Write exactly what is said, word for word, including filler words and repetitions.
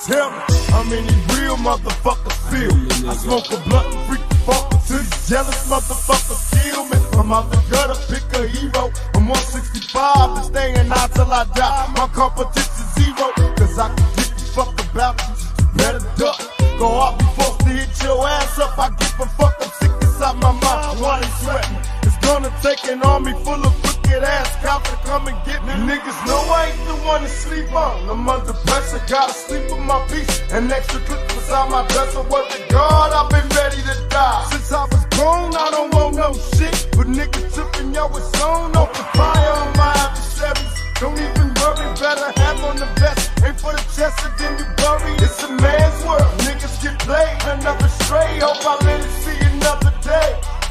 Tell me, how many real motherfuckers feel me? I smoke a blunt and freak the fuck until these jealous motherfuckers kill me. I'm out the gutter, pick a hero. I'm one sixty-five and staying out till I die. My competition's zero, cause I can give you fuck about you. You better duck. Go out be forced to hit your ass up. I give a fuck, I'm sick inside my mind. Why they sweating? It's gonna take an army full of crooked ass cops to come and get me. Niggas know I ain't the one to sleep on. I'm under pressure, gotta sleep with my peace. An extra clip beside my dresser. Word to God, I've been ready to die. Since I was grown, I don't want no shit. But niggas tripping, yo, it's on. Open fire on my adversaries. Don't even worry, better have on the vest. Ain't for the chest, and then you bury. It's a man's world, niggas get played. Another stray, hope I let it see another day.